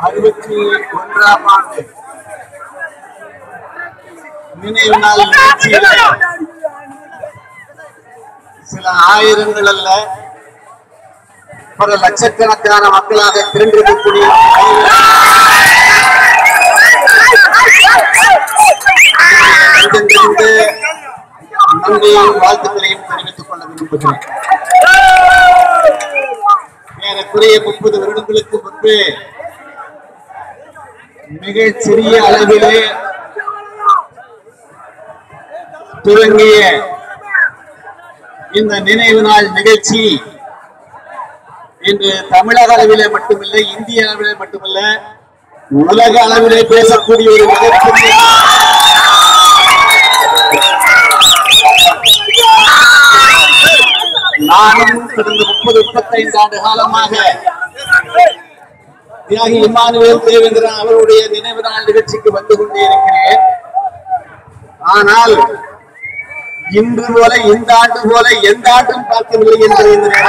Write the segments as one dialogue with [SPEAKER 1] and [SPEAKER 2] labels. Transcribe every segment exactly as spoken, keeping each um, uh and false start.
[SPEAKER 1] அறுபத்தி ஒன்றாம் ஆண்டு நினைவு நாள் நிகழ்ச்சியில் சில ஆயிரங்கள் அல்ல பல லட்சக்கணக்கான மக்களாக திரண்டிருக்கக்கூடிய நன்றியும் வாழ்த்துக்களையும் தெரிவித்துக் கொள்ள விரும்புகிறேன். ஏறக்குறைய முப்பது வருடங்களுக்கு முன்பு மிக சிறிய அளவிலே துவங்கிய இந்த நினைவு நாள் நிகழ்ச்சி இன்று தமிழக அளவிலே மட்டுமில்லை, இந்திய அளவிலே மட்டுமல்ல, உலக அளவிலே பேசக்கூடிய ஒரு மிகப்பெரிய நானும் கடந்த முப்பது முப்பத்தைந்து ஆண்டு காலமாக தியாகி இமானுவேல் தேவேந்திரன் அவருடைய நினைவு நாள் நிகழ்ச்சிக்கு வந்து கொண்டே இருக்கிறேன். ஆனால் இன்று போல இந்த ஆண்டு போல எந்த ஆண்டும் பார்க்கவில்லை என்று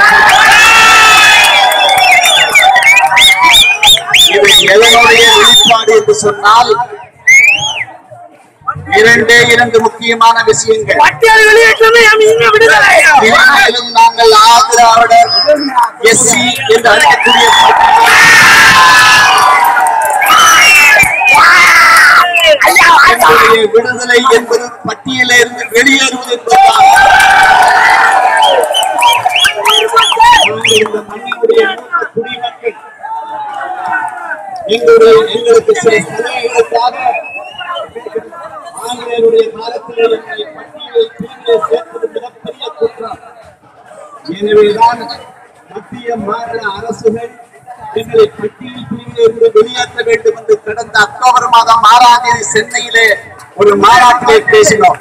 [SPEAKER 1] இது எதனுடைய வெளிப்பாடு என்று சொன்னால் இரண்டே இரண்டு முக்கியமான விஷயங்கள். நாங்கள் ஆதரவாளர் எஸ்சி என்று அழைக்கக்கூடிய விடுதலை என்பது பட்டியலில் இருந்து வெளியேறுவது என்பதுதான். இந்த மண்ணினுடைய குடிமக்கள் எங்களுடைய எங்களுக்கு சில சலுகைகளுக்காக ஆங்கிலேயருடைய காலத்தில் எங்களை பட்டியலை பிரிவிலே சேர்ப்பது மிகப்பெரிய குற்றம். எனவேதான் மத்திய மாநில அரசுகள் எங்களை பட்டியல் பிரிவிலே இருந்து வெளியேற்ற வேண்டும் என்று கடந்த அக்டோபர் மாதம் ஆறாம் தேதி சென்னையிலே ஒரு மாநாட்டிலே பேசினோம்.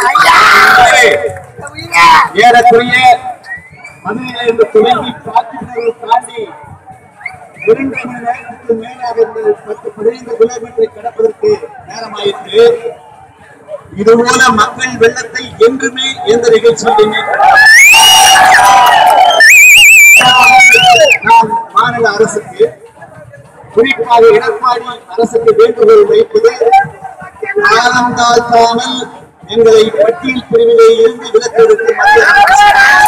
[SPEAKER 1] ஏறக்குறைய பதினேழு துவங்கி காற்றினை தாண்டி இரண்டு மணி நேரத்துக்கு மேலாக பத்து பதினைந்து கிலோமீட்டரை கடப்பதற்கு நேரமாயிற்று. இதுபோல மக்கள் வெள்ளத்தை என்றுமே எந்த நிகழ்ச்சியிலுமே நாம் மாநில அரசுக்கு, குறிப்பாக எடப்பாடி அரசுக்கு வேண்டுகோள் வைப்பது, காலம் தாழ்த்தாமல் எங்களை பட்டியல் பிரிவிலே இருந்து விலக்குவதற்கு மத்திய அரசு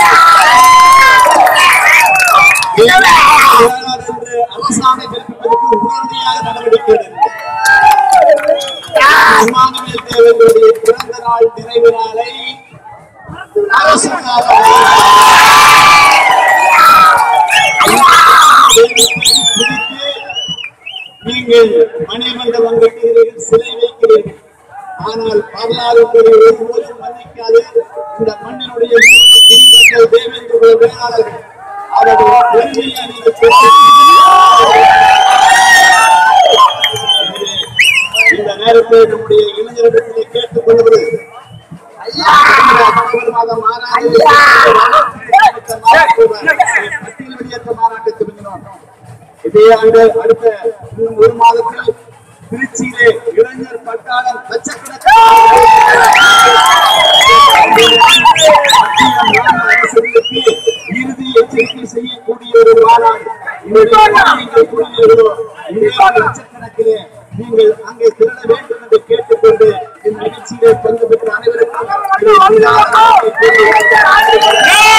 [SPEAKER 1] என்று அரசாணை பிறப்பிப்பதற்கு உடனடியாக நடவடிக்கை எடுக்கும். இமானுவேல் தேவேந்திரனுடைய பிறந்த நாள் நிறைவு நாளை அரசு நீங்கள் மணிமண்டபம் கட்டுகிறீர்கள், சிலை வைக்கிறீர்கள். ஆனால் வரலாறு ஒருபோதும் மன்னிக்காது. இந்த மண்ணினுடைய குடிமக்கள் தேவேந்திர வேளாளர்கள் அவர்கள் பெருமையை இந்த நேரத்தில் நம்முடைய இளைஞர்களிடத்திலே கேட்டுக் கொள்வது, அக்டோபர் மாதம் பட்டியல் வெளியேற்ற மாநாட்டை துவங்கினோம். இதே ஆண்டு அடுத்த ஒரு மாதத்தில் திருச்சியிலே இளைஞர் பட்டாளம் லட்சக்கணக்கான இறுதி எச்சரிக்கை செய்யக்கூடிய ஒரு மாநாடு. லட்சக்கணக்கிலே நீங்கள் அங்கே திரள வேண்டும் என்று கேட்டுக்கொண்டு இந்த நிகழ்ச்சியிலே பங்கு பெற்ற அனைவருக்கும்